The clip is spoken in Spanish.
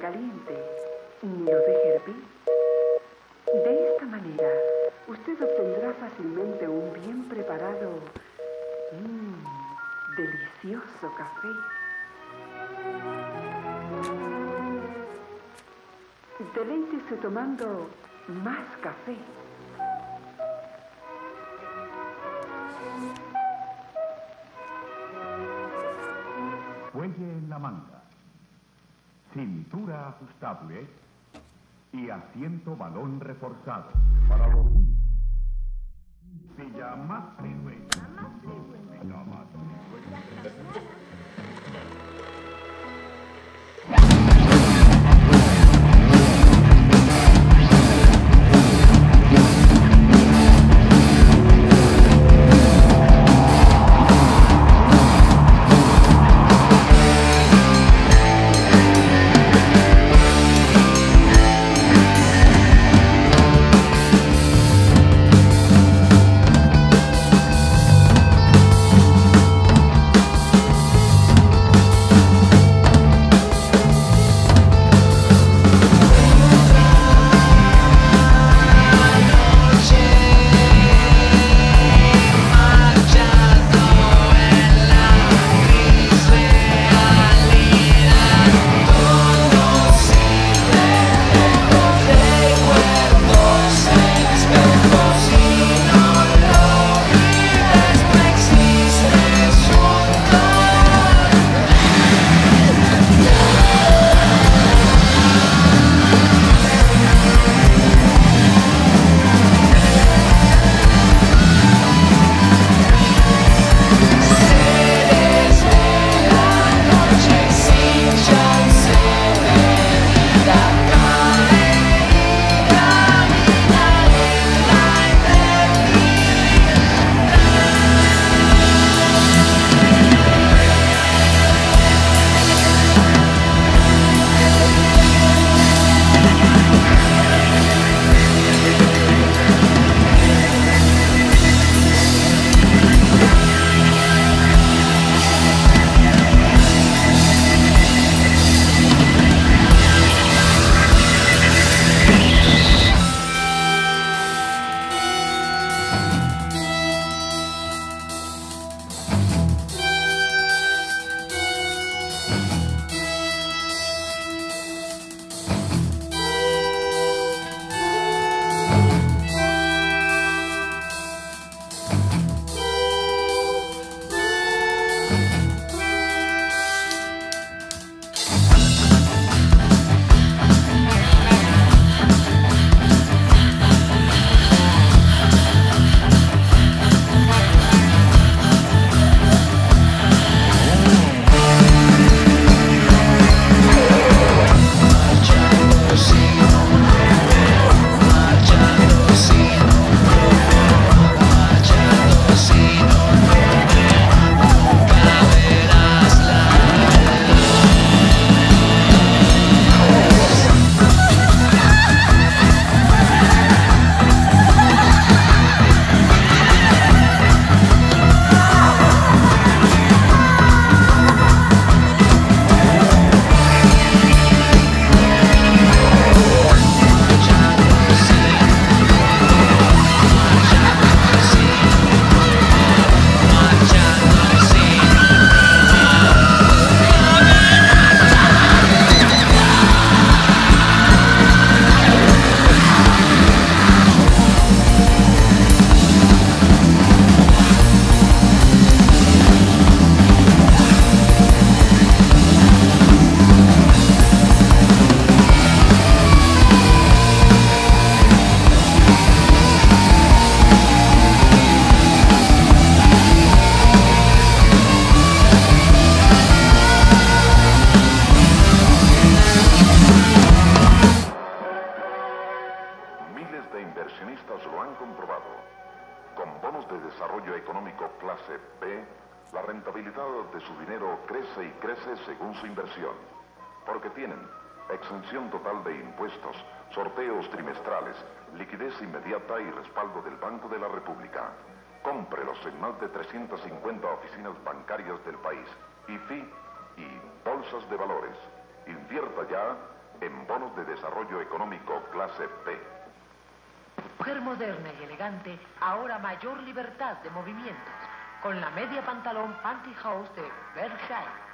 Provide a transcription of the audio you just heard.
caliente, ni lo deje hervir. De esta manera, usted obtendrá fácilmente un bien preparado, delicioso café. Deleítese tomando más café. Fuelle en la manga, cintura ajustable y asiento balón reforzado para dormir. Silla más trilue. Silla más trilue. clase B, la rentabilidad de su dinero crece y crece según su inversión, porque tienen exención total de impuestos, sorteos trimestrales, liquidez inmediata y respaldo del Banco de la República. Cómprelos en más de 350 oficinas bancarias del país, IFI y bolsas de valores. Invierta ya en bonos de desarrollo económico clase P. Mujer moderna y elegante, ahora mayor libertad de movimientos, con la media pantalón pantyhose de Bershine.